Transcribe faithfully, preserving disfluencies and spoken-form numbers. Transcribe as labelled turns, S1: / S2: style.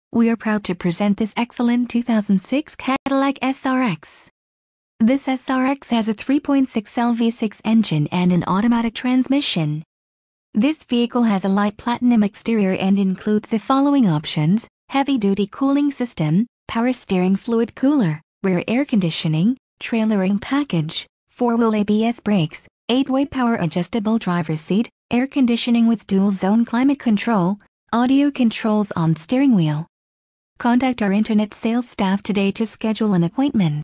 S1: We are proud to present this excellent two thousand six Cadillac S R X. This S R X has a three point six liter V six engine and an automatic transmission. This vehicle has a light platinum exterior and includes the following options: heavy-duty cooling system, power steering fluid cooler, rear air conditioning, trailering package, four-wheel A B S brakes, eight-way power adjustable driver's seat, air conditioning with dual-zone climate control, audio controls on steering wheel. Contact our internet sales staff today to schedule an appointment.